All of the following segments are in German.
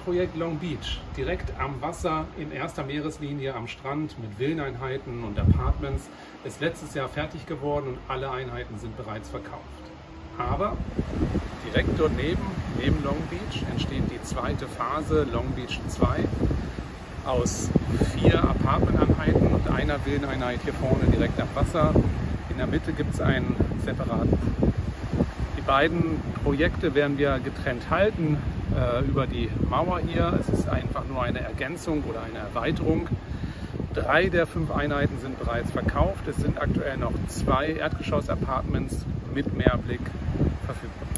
Projekt Long Beach, direkt am Wasser, in erster Meereslinie am Strand mit Villeneinheiten und Apartments, ist letztes Jahr fertig geworden und alle Einheiten sind bereits verkauft. Aber direkt dort neben Long Beach, entsteht die zweite Phase, Long Beach 2, aus 4 Apartmenteinheiten und einer Villeneinheit hier vorne direkt am Wasser. In der Mitte gibt es einen separaten Pool. Die beiden Projekte werden wir getrennt halten über die Mauer hier. Es ist einfach nur eine Ergänzung oder eine Erweiterung. 3 der 5 Einheiten sind bereits verkauft. Es sind aktuell noch 2 Erdgeschoss-Apartments mit Meerblick verfügbar.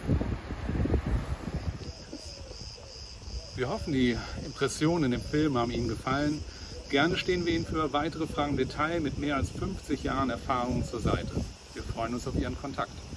Wir hoffen, die Impressionen in dem Film haben Ihnen gefallen. Gerne stehen wir Ihnen für weitere Fragen im Detail mit mehr als 50 Jahren Erfahrung zur Seite. Wir freuen uns auf Ihren Kontakt.